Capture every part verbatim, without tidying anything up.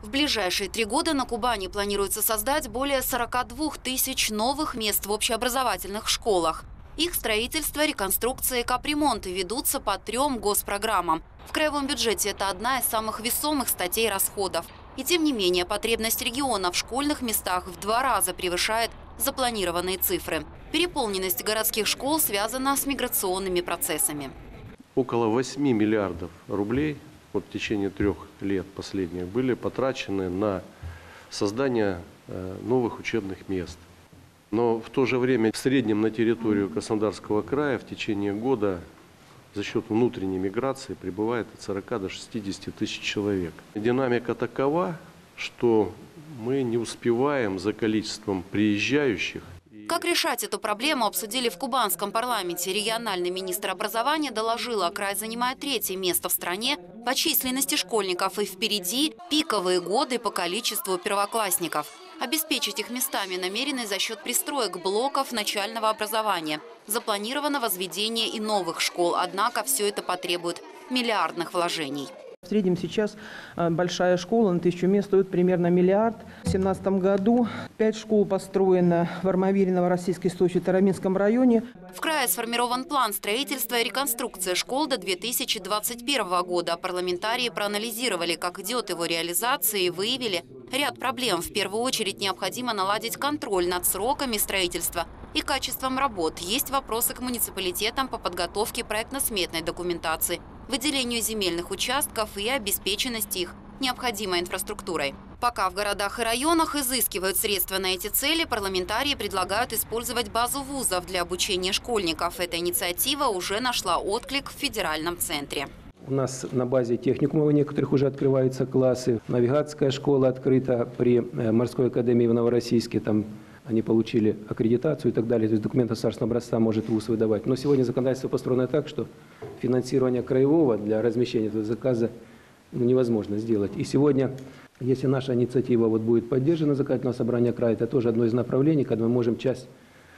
В ближайшие три года на Кубани планируется создать более сорока двух тысяч новых мест в общеобразовательных школах. Их строительство, реконструкция и капремонты ведутся по трем госпрограммам. В краевом бюджете это одна из самых весомых статей расходов. И тем не менее, потребность региона в школьных местах в два раза превышает запланированные цифры. Переполненность городских школ связана с миграционными процессами. Около восьми миллиардов рублей вот в течение трех лет последних были потрачены на создание новых учебных мест. Но в то же время в среднем на территорию Краснодарского края в течение года за счет внутренней миграции прибывает от сорока до шестидесяти тысяч человек. Динамика такова, что мы не успеваем за количеством приезжающих. Как решать эту проблему, обсудили в кубанском парламенте. Региональный министр образования доложила, край занимает третье место в стране по численности школьников и впереди пиковые годы по количеству первоклассников. Обеспечить их местами намерены за счет пристроек блоков начального образования. Запланировано возведение и новых школ, однако все это потребует миллиардных вложений. В среднем сейчас большая школа на тысячу мест стоит примерно миллиард. В две тысячи семнадцатом году пять школ построено в Армавире, Новороссийской, Сочи, Тараминском районе. В крае сформирован план строительства и реконструкции школ до две тысячи двадцать первого года. Парламентарии проанализировали, как идет его реализация, и выявили ряд проблем. В первую очередь необходимо наладить контроль над сроками строительства и качеством работ. Есть вопросы к муниципалитетам по подготовке проектно-сметной документации, выделению земельных участков и обеспеченности их необходимой инфраструктурой. Пока в городах и районах изыскивают средства на эти цели, парламентарии предлагают использовать базу вузов для обучения школьников. Эта инициатива уже нашла отклик в федеральном центре. У нас на базе техникумов некоторых уже открываются классы. Навигатская школа открыта при морской академии в Новороссийске. Там они получили аккредитацию и так далее. То есть документ государственного образца может вуз выдавать. Но сегодня законодательство построено так, что финансирование краевого для размещения этого заказа невозможно сделать. И сегодня, если наша инициатива вот будет поддержана законодательного собрания края, это тоже одно из направлений, когда мы можем часть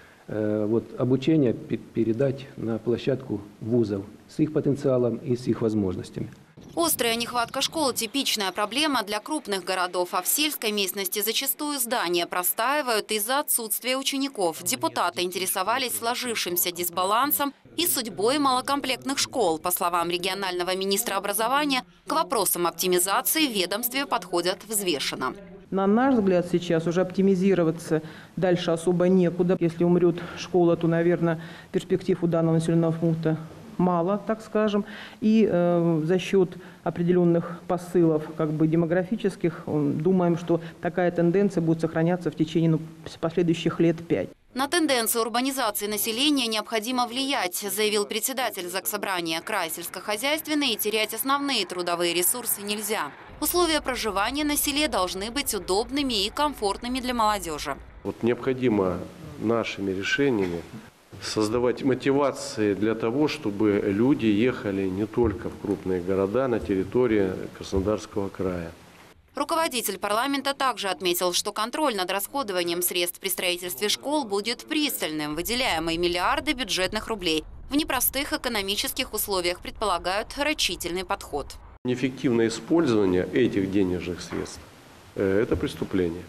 э, вот, обучения передать на площадку вузов с их потенциалом и с их возможностями. Острая нехватка школ – типичная проблема для крупных городов, а в сельской местности зачастую здания простаивают из-за отсутствия учеников. Депутаты интересовались сложившимся дисбалансом и судьбой малокомплектных школ. По словам регионального министра образования, к вопросам оптимизации в ведомстве подходят взвешенно. На наш взгляд, сейчас уже оптимизироваться дальше особо некуда. Если умрет школа, то, наверное, перспектив у данного населенного пункта мало, так скажем, и э, за счет определенных посылов, как бы демографических, думаем, что такая тенденция будет сохраняться в течение ну, последующих лет пять. На тенденцию урбанизации населения необходимо влиять, заявил председатель Заксобрания. Край сельскохозяйственный, и терять основные трудовые ресурсы нельзя. Условия проживания на селе должны быть удобными и комфортными для молодежи. Вот необходимо нашими решениями создавать мотивации для того, чтобы люди ехали не только в крупные города на территории Краснодарского края. Руководитель парламента также отметил, что контроль над расходованием средств при строительстве школ будет пристальным. Выделяемые миллиарды бюджетных рублей в непростых экономических условиях предполагают рачительный подход. Неэффективное использование этих денежных средств – это преступление.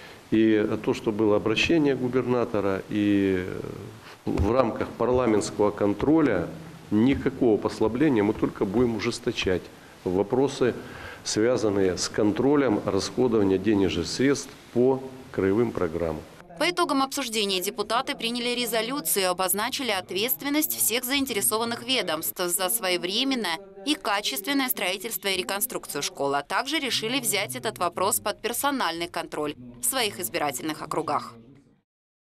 И то, что было обращение губернатора, и в рамках парламентского контроля никакого послабления, мы только будем ужесточать вопросы, связанные с контролем расходования денежных средств по краевым программам. По итогам обсуждения депутаты приняли резолюцию и обозначили ответственность всех заинтересованных ведомств за своевременное и качественное строительство и реконструкцию школы, а также решили взять этот вопрос под персональный контроль в своих избирательных округах.